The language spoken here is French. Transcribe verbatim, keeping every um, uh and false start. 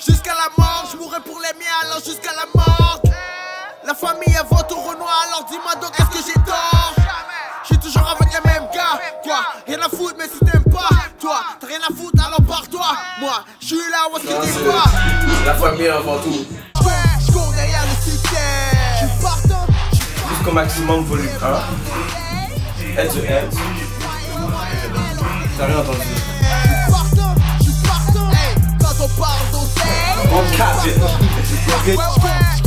jusqu'à la mort. Je mourrai pour les miens alors jusqu'à la mort. La famille elle vote au Renoir, alors dis-moi donc est-ce que j'ai tort? J'suis toujours avec les mêmes gars, toi, rien à foutre mais si t'aimes pas, toi, t'as rien à foutre alors pars-toi. Moi, j'suis là où est-ce que t'es pas? La famille avant tout. J'cours derrière le succès. J'suis partant. Jusqu'au maximum volume un. Head to head. T'as rien entendu? J'suis partant, j'suis partant. Hey, quand on parle d'oseille, On capte.